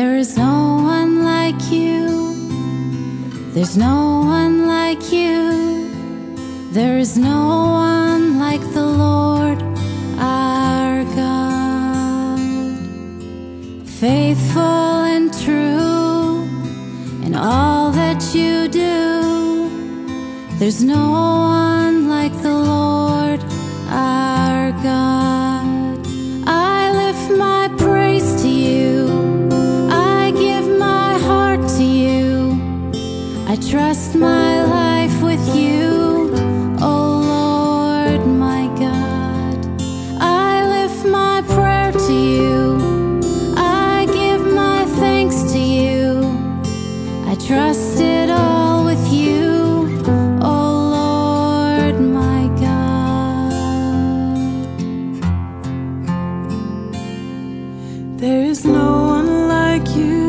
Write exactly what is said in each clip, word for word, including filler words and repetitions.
There is no one like you. There's no one like you. There is no one like the Lord our God. Faithful and true in all that you do. There's no one like the Lord our God. I lift my praise to you. I give my heart to you. I trust my life with you, oh Lord my God. I lift my prayer to you. I give my thanks to you. I trust it all with you, oh Lord my God. There is no one like you,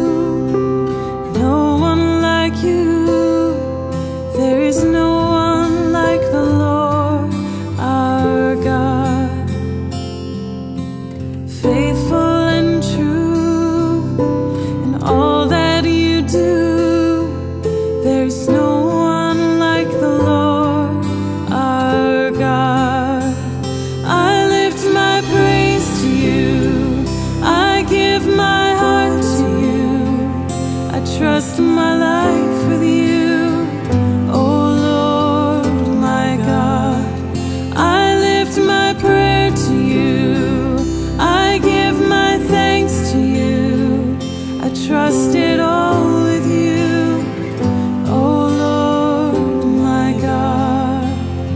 no one like you. There is no one like the Lord our God. Faithful and true in all that you do. There is no one like the Lord our God. I lift my praise to you. I give my heart to you. I trust my life with you, oh Lord my God. I lift my prayer to you. I give my thanks to you. I trust it all with you, oh Lord my God.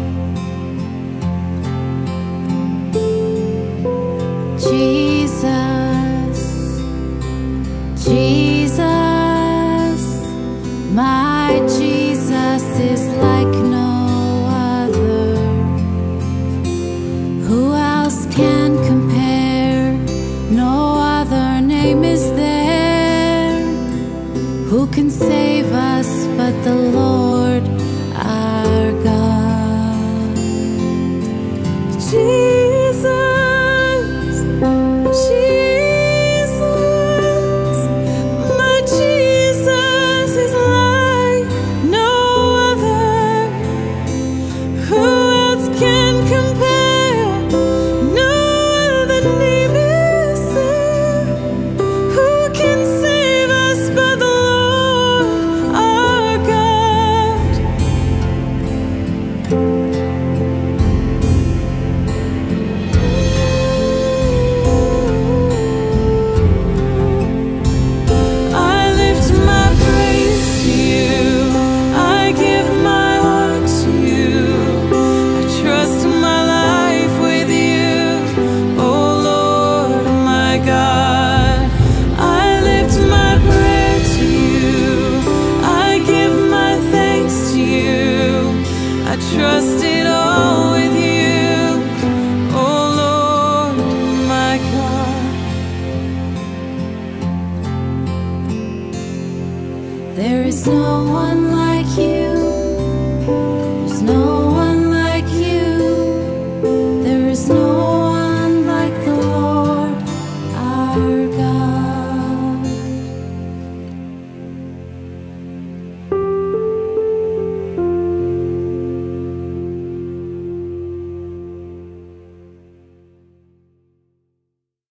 Jesus, Jesus, my Jesus is like no other. Who else can compare? No other name is there. Who can save us but the Lord our God? Jesus, Jesus, my Jesus is like no other. Who else can compare? No other name is there. Who can save us but the Lord our God? I lift my praise to you. I give my heart to you. I trust my life with you, oh Lord my God. I lift my prayer to you. I give my thanks to you. I trust it all with you, oh Lord my God. There is no one like